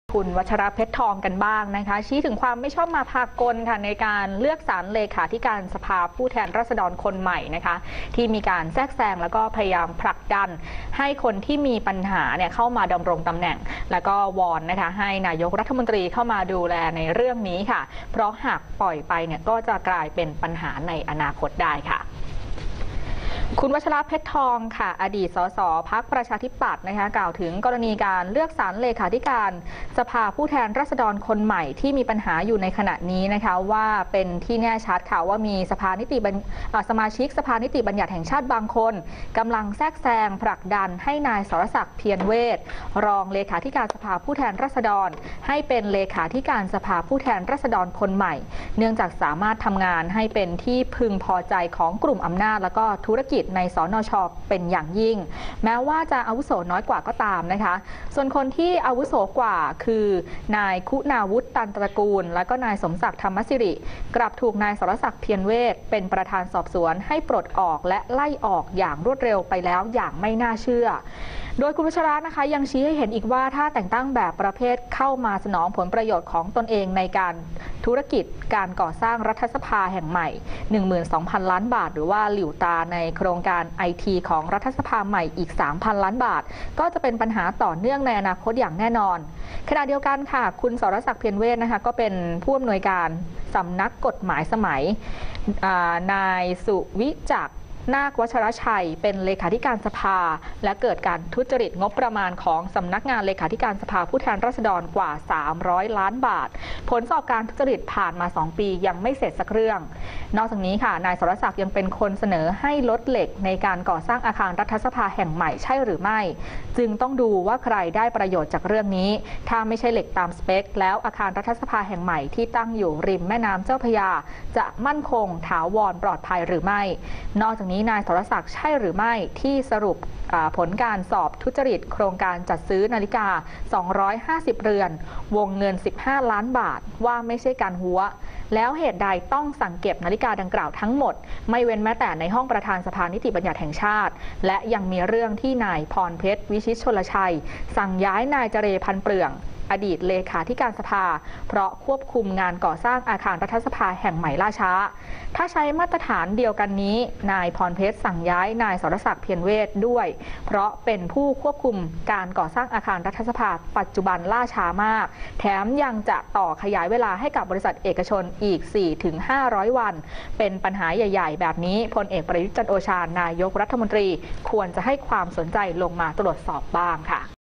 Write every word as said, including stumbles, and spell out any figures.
คุณวัชรเพชรทองกันบ้างนะคะชี้ถึงความไม่ชอบมาพากลค่ะในการเลือกสรรเลขาธิการสภาผู้แทนราษฎรคนใหม่นะคะที่มีการแทรกแซงแล้วก็พยายามผลักดันให้คนที่มีปัญหาเนี่ยเข้ามาดำรงตำแหน่งแล้วก็วอนนะคะให้นายกรัฐมนตรีเข้ามาดูแลในเรื่องนี้ค่ะเพราะหากปล่อยไปเนี่ยก็จะกลายเป็นปัญหาในอนาคตได้ค่ะคุณวัชรเพชรทองค่ะอดีตสสพรรคประชาธิปัตย์นะคะกล่าวถึงกรณีการเลือกสรรเลขาธิการสภาผู้แทนราษฎรคนใหม่ที่มีปัญหาอยู่ในขณะนี้นะคะว่าเป็นที่แน่ชัดค่ะว่ามีสภานิติสมาชิกสภานิติบัญญัติแห่งชาติบางคนกำลังแทรกแซงผลักดันให้นายสรศักดิ์เพียรเวชรองเลขาธิการสภาผู้แทนราษฎรให้เป็นเลขาธิการสภาผู้แทนราษฎรคนใหม่เนื่องจากสามารถทำงานให้เป็นที่พึงพอใจของกลุ่มอำนาจและก็ธุรกิจในสนช.เป็นอย่างยิ่งแม้ว่าจะอาวุโสน้อยกว่าก็ตามนะคะส่วนคนที่อาวุโสกว่าคือนายคุณาวุฒิตันตระกูลและก็นายสมศักดิ์ธรรมสิริกลับถูกนายสรศักดิ์เพียรเวชเป็นประธานสอบสวนให้ปลดออกและไล่ออกอย่างรวดเร็วไปแล้วอย่างไม่น่าเชื่อโดยคุณวัชระนะคะยังชี้ให้เห็นอีกว่าถ้าแต่งตั้งแบบประเภทเข้ามาสนองผลประโยชน์ของตนเองในการธุรกิจการก่อสร้างรัฐสภาแห่งใหม่ หนึ่งหมื่นสองพัน ล้านบาทหรือว่าหลิวตาในโครงการ ไอ ที ของรัฐสภาใหม่อีก สามพัน ล้านบาทก็จะเป็นปัญหาต่อเนื่องในอนาคตอย่างแน่นอนขณะเดียวกันค่ะคุณสรศักดิ์เพียรเวชนะคะก็เป็นผู้อำนวยการสำนักกฎหมายสมัยนายสุวิจักรนาควัชรชัยเป็นเลขาธิการสภาและเกิดการทุจริตงบประมาณของสำนักงานเลขาธิการสภาผู้แทนราษฎรกว่าสามร้อยล้านบาทผลสอบการทุจริตผ่านมาสองปียังไม่เสร็จสักเรื่องนอกจากนี้ค่ะนายสรศักดิ์ยังเป็นคนเสนอให้ลดเหล็กในการก่อสร้างอาคารรัฐสภาแห่งใหม่ใช่หรือไม่จึงต้องดูว่าใครได้ประโยชน์จากเรื่องนี้ถ้าไม่ใช่เหล็กตามสเปคแล้วอาคารรัฐสภาแห่งใหม่ที่ตั้งอยู่ริมแม่น้ำเจ้าพระยาจะมั่นคงถาวรปลอดภัยหรือไม่นอกจากนี้นายสรศักดิ์ใช่หรือไม่ที่สรุปผลการสอบทุจริตโครงการจัดซื้อนาฬิกาสองร้อยห้าสิบเรือนวงเงินสิบห้าล้านบาทว่าไม่ใช่การหัวแล้วเหตุใดต้องสั่งเก็บนาฬิกาดังกล่าวทั้งหมดไม่เว้นแม้แต่ในห้องประธานสภานิติบัญญัติแห่งชาติและยังมีเรื่องที่นายพรเพชรวิชิตชลชัยสั่งย้ายนายเจเรพันเปลืองอดีตเลขาธิการสภาเพราะควบคุมงานก่อสร้างอาคารรัฐสภาแห่งใหม่ล่าช้าถ้าใช้มาตรฐานเดียวกันนี้นายพรเพชรสั่งย้ายนายสรศักดิ์เพียรเวชด้วยเพราะเป็นผู้ควบคุมการก่อสร้างอาคารรัฐสภาปัจจุบันล่าช้ามากแถมยังจะต่อขยายเวลาให้กับบริษัทเอกชนอีก สี่ถึงห้าร้อย วันเป็นปัญหาใหญ่ๆแบบนี้พลเอกประยุทธ์จันทร์โอชานายกรัฐมนตรีควรจะให้ความสนใจลงมาตรวจสอบบ้างค่ะ